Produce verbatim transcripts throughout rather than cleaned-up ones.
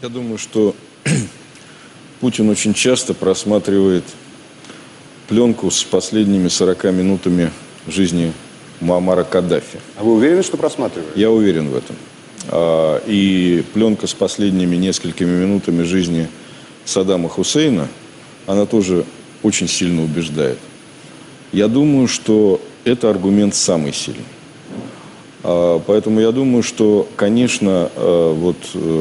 Я думаю, что Путин очень часто просматривает пленку с последними сорока минутами жизни Муаммара Каддафи. А вы уверены, что просматриваете? Я уверен в этом. И пленка с последними несколькими минутами жизни Саддама Хусейна, она тоже очень сильно убеждает. Я думаю, что это аргумент самый сильный. Поэтому я думаю, что, конечно, вот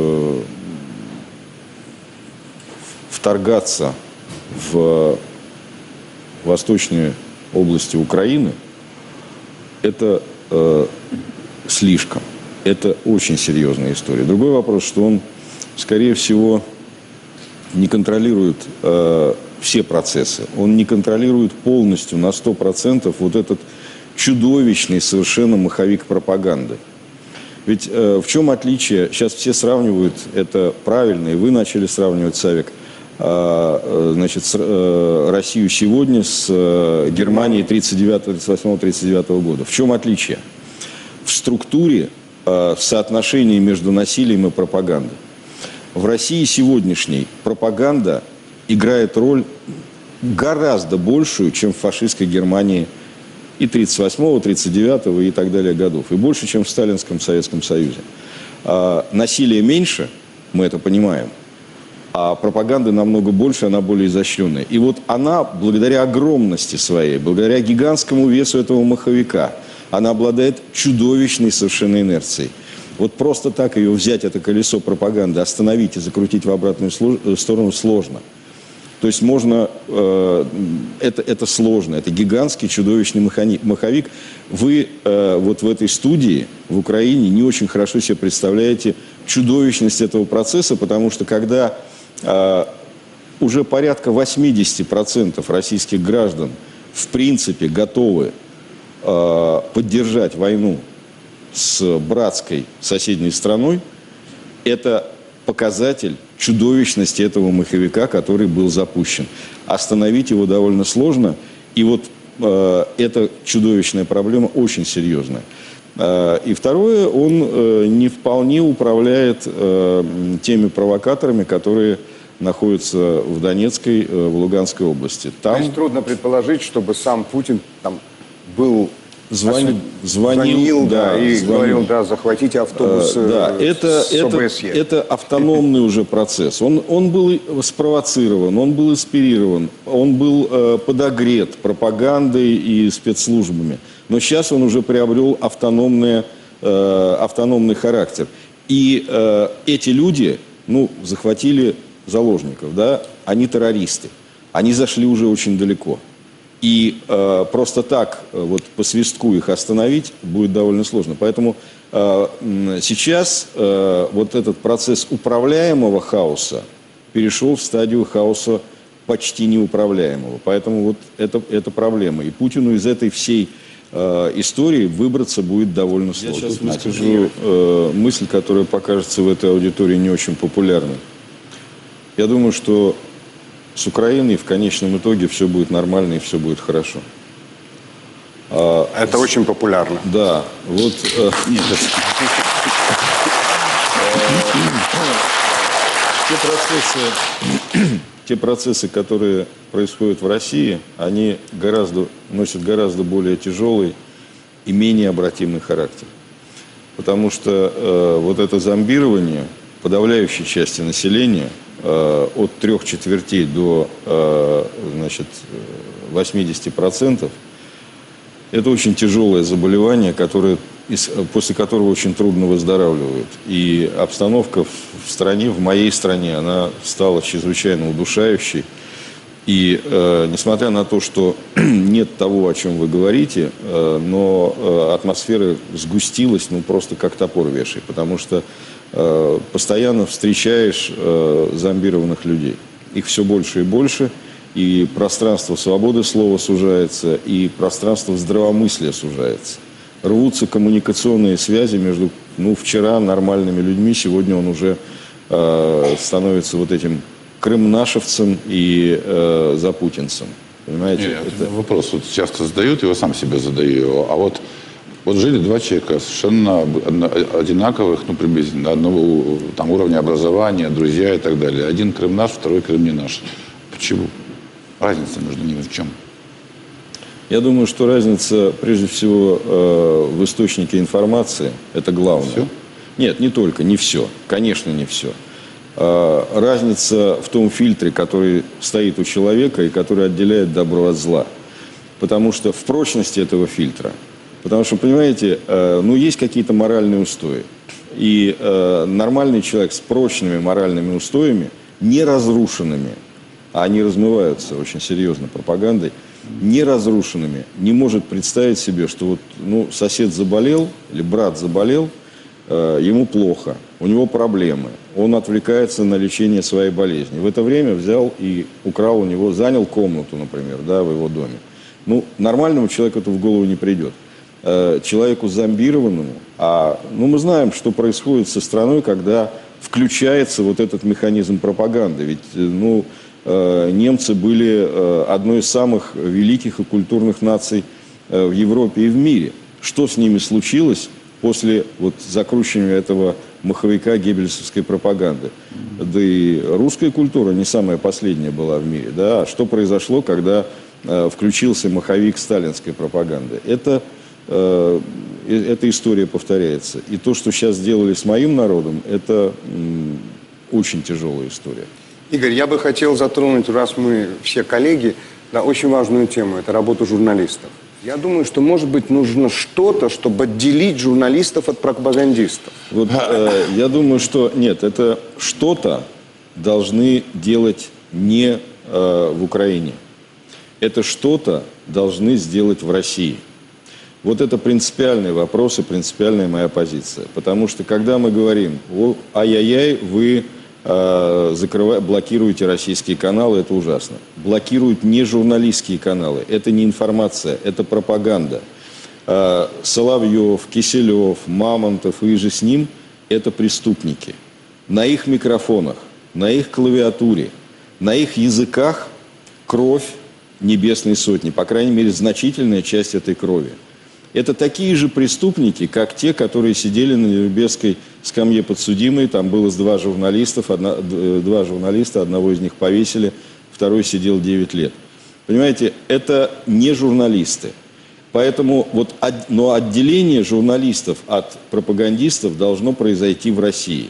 вторгаться в восточные области Украины – это э, слишком. Это очень серьезная история. Другой вопрос, что он, скорее всего, не контролирует э, все процессы. Он не контролирует полностью на сто процентов вот этот чудовищный совершенно маховик пропаганды. Ведь э, в чем отличие? Сейчас все сравнивают, это правильно, и вы начали сравнивать, Савик, значит, с, Россию сегодня с Германией тридцать девятого, тридцать восьмого, тридцать девятого года. В чем отличие? В структуре, в соотношении между насилием и пропагандой. В России сегодняшней пропаганда играет роль гораздо большую, чем в фашистской Германии и тридцать восьмого, тридцать девятого и так далее годов. И больше, чем в сталинском Советском Союзе. Насилия меньше, мы это понимаем. А пропаганды намного больше, она более изощренная. И вот она, благодаря огромности своей, благодаря гигантскому весу этого маховика, она обладает чудовищной совершенно инерцией. Вот просто так ее взять, это колесо пропаганды, остановить и закрутить в обратную сторону сложно. То есть можно, э, это, это сложно, это гигантский чудовищный маховик. Вы э, вот в этой студии в Украине не очень хорошо себе представляете чудовищность этого процесса, потому что когда Uh, уже порядка восемьдесят процентов российских граждан в принципе готовы uh, поддержать войну с братской соседней страной, это показатель чудовищности этого маховика, который был запущен. Остановить его довольно сложно, и вот uh, эта чудовищная проблема очень серьезная. И второе, он не вполне управляет теми провокаторами, которые находятся в Донецкой, в Луганской области. Там... Значит, трудно предположить, чтобы сам Путин там был... Звонил, звонил, звонил да, и звонил. говорил, да, захватите автобус а, да, э, это, с это, ОБСЕ. Это автономный уже процесс. Он, он был спровоцирован, он был инспирирован, он был э, подогрет пропагандой и спецслужбами. Но сейчас он уже приобрел автономный, э, автономный характер. И э, эти люди, ну, захватили заложников, да, они террористы. Они зашли уже очень далеко. И э, просто так, вот по свистку их остановить будет довольно сложно. Поэтому э, сейчас э, вот этот процесс управляемого хаоса перешел в стадию хаоса почти неуправляемого. Поэтому вот это, это проблема. И Путину из этой всей э, истории выбраться будет довольно сложно. Я сейчас выскажу э, мысль, которая покажется в этой аудитории не очень популярной. Я думаю, что с Украиной в конечном итоге все будет нормально и все будет хорошо. А, это с... очень популярно. Да, вот... Э, нет, это... те, процессы, те процессы, которые происходят в России, они гораздо, носят гораздо более тяжелый и менее обратимый характер. Потому что э, вот это зомбирование подавляющей части населения от трех четвертей до, значит, восьмидесяти процентов, это очень тяжелое заболевание, которое, после которого очень трудно выздоравливают. И обстановка в стране, в моей стране, она стала чрезвычайно удушающей. И э, несмотря на то, что нет того, о чем вы говорите, э, но э, атмосфера сгустилась, ну, просто как топор вешай, потому что э, постоянно встречаешь э, зомбированных людей. Их все больше и больше, и пространство свободы слова сужается, и пространство здравомыслия сужается. Рвутся коммуникационные связи между, ну, вчера нормальными людьми, сегодня он уже э, становится вот этим крымнашевцем и э, запутинцем. Понимаете? Нет, это... Вопрос вот часто задают, его сам себе задаю. А вот Вот жили два человека, совершенно одинаковых, ну, приблизительно, одного там, уровня образования, друзья и так далее. Один Крым наш, второй Крым не наш. Почему? Разница между ними в чем? Я думаю, что разница, прежде всего, э, в источнике информации. Это главное. Все? Нет, не только, не все. Конечно, не все. Э, разница в том фильтре, который стоит у человека и который отделяет добро от зла. Потому что в прочности этого фильтра. Потому что, понимаете, э, ну, есть какие-то моральные устои. И э, нормальный человек с прочными моральными устоями, не разрушенными, а они размываются очень серьезно пропагандой, не разрушенными, не может представить себе, что вот, ну, сосед заболел или брат заболел, э, ему плохо, у него проблемы, он отвлекается на лечение своей болезни. В это время взял и украл у него, занял комнату, например, да, в его доме. Ну, нормальному человеку это в голову не придет. Э, человеку зомбированному, а, ну, мы знаем, что происходит со страной, когда включается вот этот механизм пропаганды. Ведь, ну, немцы были одной из самых великих и культурных наций в Европе и в мире. Что с ними случилось после вот закручивания этого маховика геббельсовской пропаганды? Да и русская культура не самая последняя была в мире. Да? А что произошло, когда включился маховик сталинской пропаганды? Это, эта история повторяется. И то, что сейчас сделали с моим народом, это очень тяжелая история. Игорь, я бы хотел затронуть, раз мы все коллеги, да, очень важную тему. Это работа журналистов. Я думаю, что, может быть, нужно что-то, чтобы отделить журналистов от пропагандистов. Вот, э, я думаю, что нет, это что-то должны делать не э, в Украине. Это что-то должны сделать в России. Вот это принципиальный вопрос и принципиальная моя позиция. Потому что, когда мы говорим, ай-яй-яй, вы... Закрывая, блокируете российские каналы, это ужасно. Блокируют не журналистские каналы, это не информация, это пропаганда. Соловьев, Киселев, Мамонтов и же с ним – это преступники. На их микрофонах, на их клавиатуре, на их языках кровь Небесной Сотни, по крайней мере, значительная часть этой крови. Это такие же преступники, как те, которые сидели на Нюрнбергской скамье подсудимой. Там было два журналистов, одна, два журналиста, одного из них повесили, второй сидел девять лет. Понимаете, это не журналисты. Поэтому вот, но отделение журналистов от пропагандистов должно произойти в России.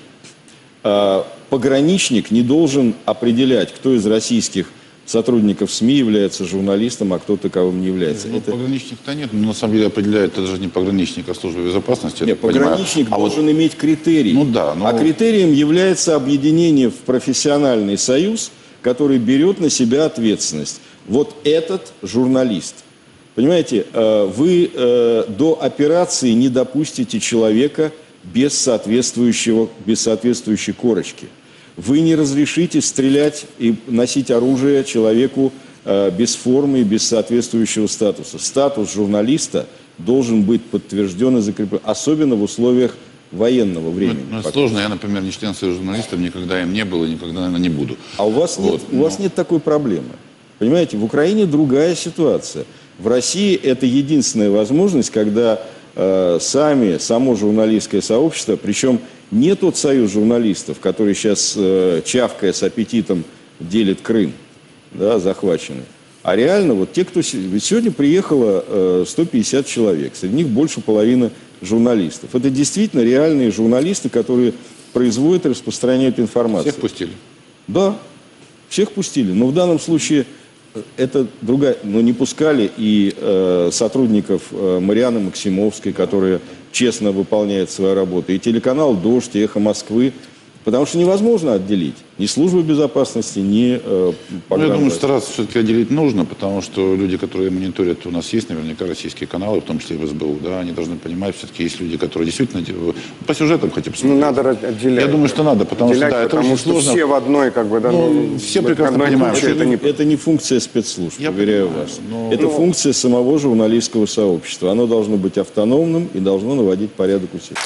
Пограничник не должен определять, кто из российских сотрудников СМИ является журналистом, а кто таковым не является. Ну, это... Пограничник-то нет, но на самом деле определяет, это же не пограничник, а служба безопасности. Нет, пограничник понимаю. должен а вот... иметь критерий. Ну, да, но... А критерием является объединение в профессиональный союз, который берет на себя ответственность. Вот этот журналист. Понимаете, вы до операции не допустите человека без соответствующего, без соответствующей корочки. Вы не разрешите стрелять и носить оружие человеку э, без формы и без соответствующего статуса. Статус журналиста должен быть подтвержден и закреплен, особенно в условиях военного времени. Ну, это сложно. Я, например, не член Союза журналистов, никогда им не был и никогда, наверное, не буду. А у вас, вот, нет, но... у вас нет такой проблемы. Понимаете, в Украине другая ситуация. В России это единственная возможность, когда э, сами, само журналистское сообщество, причем не тот союз журналистов, который сейчас, э, чавкая с аппетитом, делит Крым, да, захваченный. А реально, вот те, кто... Ведь сегодня приехало э, сто пятьдесят человек, среди них больше половины журналистов. Это действительно реальные журналисты, которые производят и распространяют информацию. Всех пустили? Да, всех пустили. Но в данном случае это другая... Но не пускали и э, сотрудников э, Марианы Максимовской, которые честно выполняет свою работу, и телеканал «Дождь», и «Эхо Москвы», потому что невозможно отделить ни службу безопасности, ни э, ну, я думаю, стараться все-таки отделить нужно, потому что люди, которые мониторят, у нас есть наверняка российские каналы, в том числе и в СБУ, да, они должны понимать, все-таки есть люди, которые действительно по сюжетам хотя бы ну, надо отделять. Я думаю, что надо, потому отделять, что, да, это потому очень что сложно. все в одной, как бы, да, ну, ну, все прекрасно понимают. Это, это, не, это не функция спецслужб, я уверяю понимаю, вас. Но... Это но... функция самого журналистского сообщества. Оно должно быть автономным и должно наводить порядок у себя.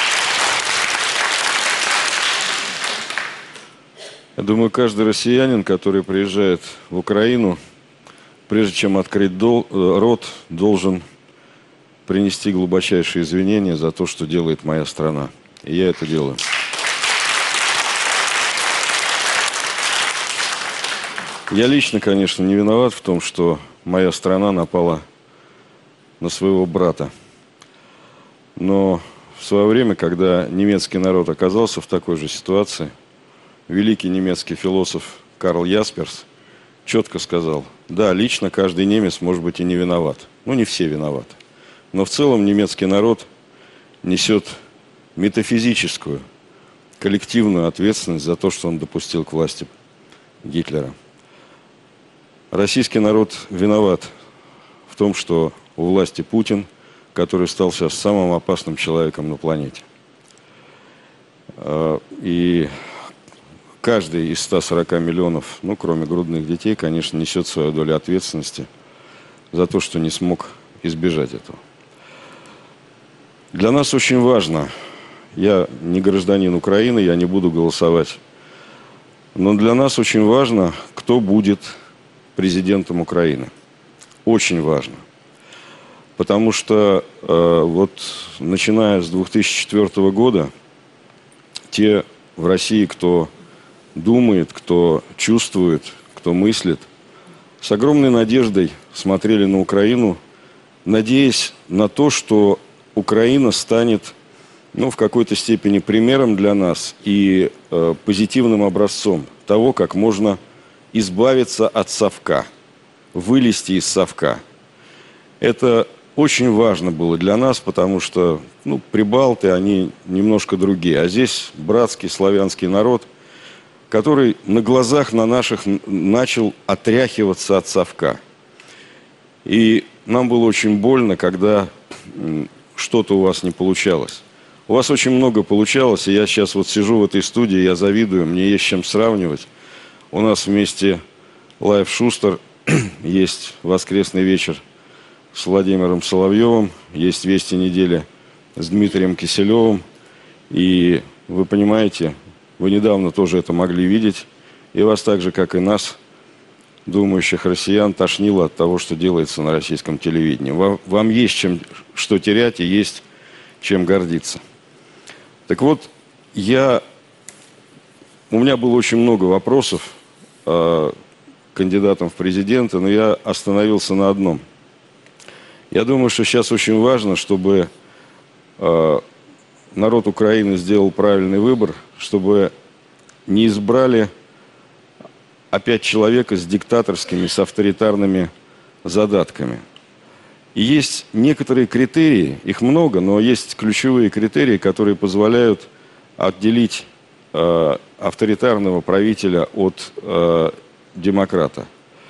Я думаю, каждый россиянин, который приезжает в Украину, прежде чем открыть дол, рот, должен принести глубочайшие извинения за то, что делает моя страна. И я это делаю. Я лично, конечно, не виноват в том, что моя страна напала на своего брата. Но в свое время, когда немецкий народ оказался в такой же ситуации, великий немецкий философ Карл Ясперс четко сказал: да, лично каждый немец, может быть, и не виноват. Ну, не все виноваты. Но в целом немецкий народ несет метафизическую, коллективную ответственность за то, что он допустил к власти Гитлера. Российский народ виноват в том, что у власти Путин, который стал сейчас самым опасным человеком на планете. И каждый из ста сорока миллионов, ну, кроме грудных детей, конечно, несет свою долю ответственности за то, что не смог избежать этого. Для нас очень важно, я не гражданин Украины, я не буду голосовать, но для нас очень важно, кто будет президентом Украины. Очень важно. Потому что э, вот начиная с две тысячи четвёртого года, те в России, кто думает, кто чувствует, кто мыслит, с огромной надеждой смотрели на Украину, надеясь на то, что Украина станет, ну, в какой-то степени примером для нас и э, позитивным образцом того, как можно избавиться от совка, вылезти из совка. Это очень важно было для нас, потому что, ну, прибалты, они немножко другие. А здесь братский славянский народ, который на глазах на наших начал отряхиваться от совка. И нам было очень больно, когда что-то у вас не получалось. У вас очень много получалось, и я сейчас вот сижу в этой студии, я завидую, мне есть чем сравнивать. У нас вместе Лайв Шустер, есть «Воскресный вечер» с Владимиром Соловьевым, есть «Вести недели» с Дмитрием Киселевым. И вы понимаете, вы недавно тоже это могли видеть, и вас так же, как и нас, думающих россиян, тошнило от того, что делается на российском телевидении. Вам, вам есть чем, что терять и есть чем гордиться. Так вот, я, у меня было очень много вопросов э, кандидатам в президенты, но я остановился на одном. Я думаю, что сейчас очень важно, чтобы э, народ Украины сделал правильный выбор, чтобы не избрали опять человека с диктаторскими, с авторитарными задатками. И есть некоторые критерии, их много, но есть ключевые критерии, которые позволяют отделить э, авторитарного правителя от э, демократа.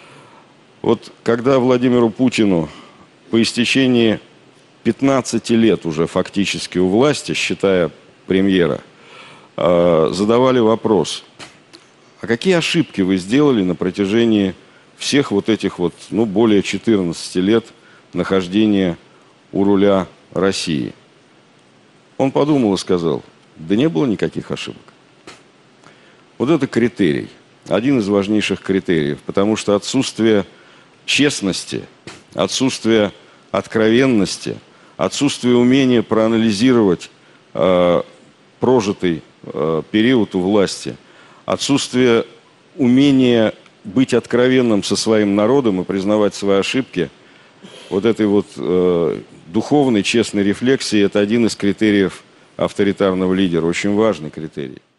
Вот когда Владимиру Путину по истечении пятнадцати лет уже фактически у власти, считая премьера, э, задавали вопрос: а какие ошибки вы сделали на протяжении всех вот этих вот, ну, более четырнадцати лет нахождения у руля России? Он подумал и сказал: да не было никаких ошибок. Вот это критерий, один из важнейших критериев, потому что отсутствие честности, отсутствие откровенности, отсутствие умения проанализировать э, прожитый э, период у власти, отсутствие умения быть откровенным со своим народом и признавать свои ошибки, вот этой вот э, духовной, честной рефлексии, это один из критериев авторитарного лидера, очень важный критерий.